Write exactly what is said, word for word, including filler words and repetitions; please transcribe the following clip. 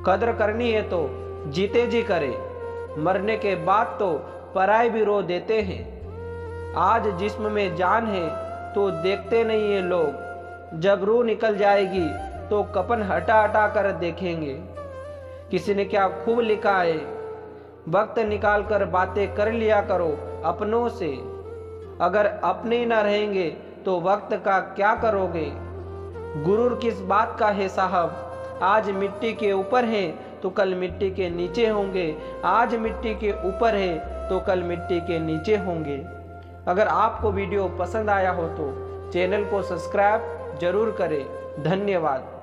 कदर करनी है तो जीते जी करे, मरने के बाद तो पराए भी रो देते हैं। आज जिस्म में जान है तो देखते नहीं है लोग, जब रूह निकल जाएगी तो कफन हटा हटा कर देखेंगे। किसी ने क्या खूब लिखा है, वक्त निकाल कर बातें कर लिया करो अपनों से, अगर अपने न रहेंगे तो वक्त का क्या करोगे। गुरूर किस बात का है साहब, आज मिट्टी के ऊपर है तो कल मिट्टी के नीचे होंगे, आज मिट्टी के ऊपर है तो कल मिट्टी के नीचे होंगे। अगर आपको वीडियो पसंद आया हो तो चैनल को सब्सक्राइब जरूर करें। धन्यवाद।